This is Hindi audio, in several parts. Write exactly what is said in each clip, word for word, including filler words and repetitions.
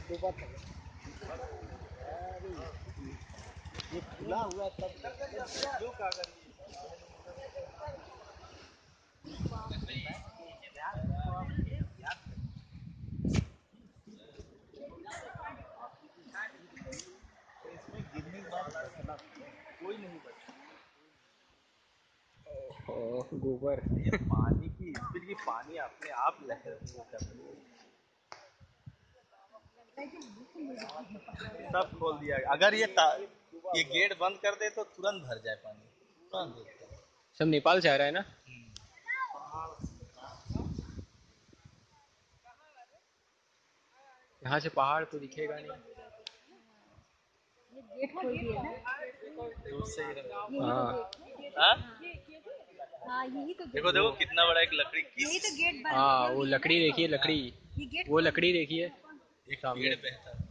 ये खुला हुआ तब जो कागज इसमें गिरने के बाद बचना कोई नहीं बचा। ओह गोबर। ये पानी की स्पीड की पानी अपने आप लहर वो कर रही है। सब खोल दिया। अगर ये ये गेट बंद कर दे तो तुरंत भर जाए पानी, तुरंत। सब नेपाल से आ रहा है ना। यहाँ से पहाड़ तो दिखेगा नहीं। ये गेट खोल दिया ना। दूर से ही हाँ हाँ? हाँ यही तो देखो देखो कितना बड़ा एक लकड़ी की, यही तो गेट बन हाँ वो लकड़ी देखिए, लकड़ी ये गेट वो लकड़ी देखिए एक सामने। पेड़ बहता है।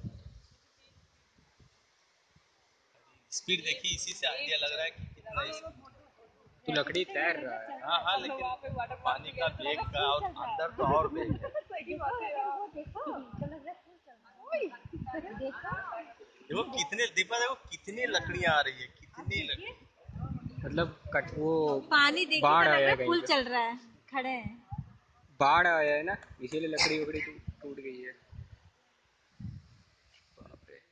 स्पीड देखी, इसी से आइडिया लग रहा है कि कितना स्पीड। तो लकड़ी तैर रहा है। हाँ हाँ, लेकिन पानी का वेग का और अंदर तो और वेग है। देखो कितने दीपा, देखो कितनी लकड़ियां आ रही है, कितनी लकड़ी। मतलब कट वो पानी देखिए बाढ़ तो लग आया रहा है है कहीं पुल पे, चल रहा है, खड़े हैं। बाढ़ आया है ना, इसीलिए लकड़ी वकड़ी टूट गई है। बाप रे।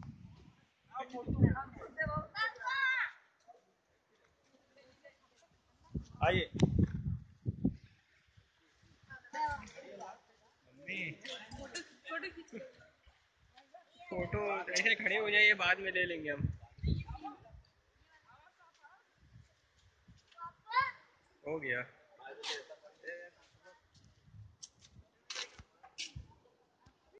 आइए। फोटो ऐसे खड़े हो जाइए, बाद में ले लेंगे हम। हो गया।